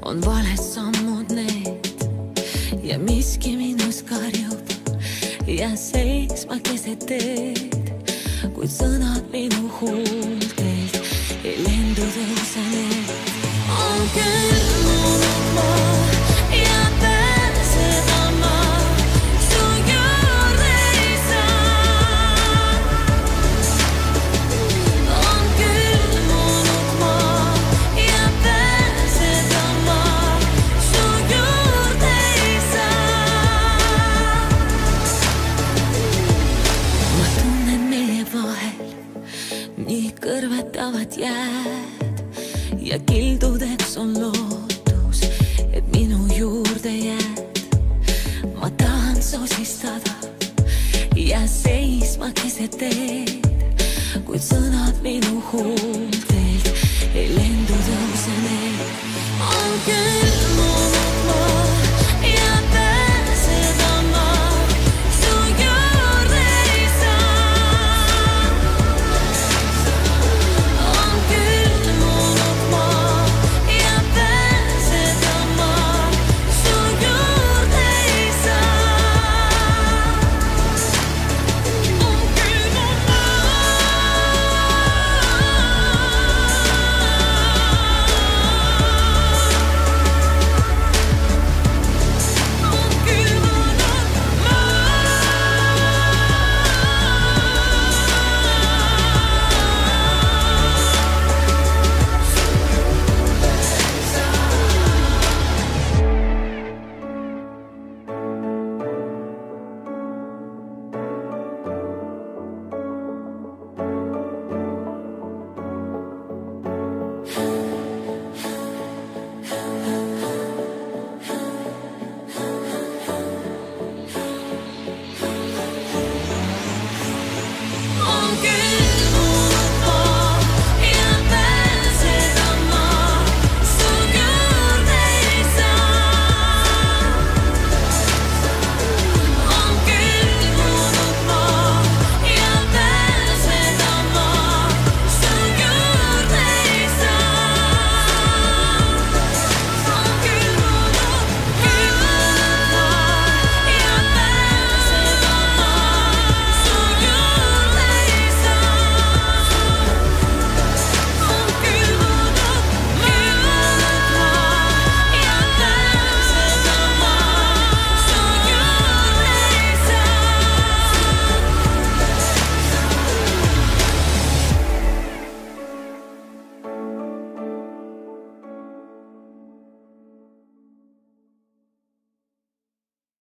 on valed sammud need ja miski minus karjub ja seisma keset teed, kuid sõnad minu huultelt ei lendu tõuse need. On külmunud maa ja pääseda ma su juurde ei saa. On külmunud maa ja pääseda ma su juurde ei saa. Ma tunnen meie vahel nii kõrvetavad jääd ja kildudeks on lootus, et minu juurde jääd. Ma tahan sosistada ja seisma keset teed, kuid sõnad minu huultelt ei lendu tõuse need. On küll